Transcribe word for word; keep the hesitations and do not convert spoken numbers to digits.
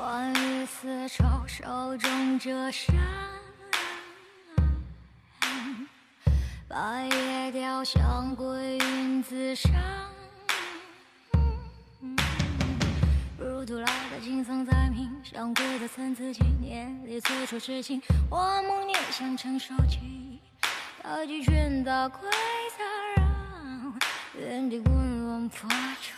欢于丝绸，手中折扇，白叶雕像归云自上。如徒劳的金桑在命，像归的参差纪年里催促痴情，花梦念想成手机，大击拳打归杂让，原地滚轮发出。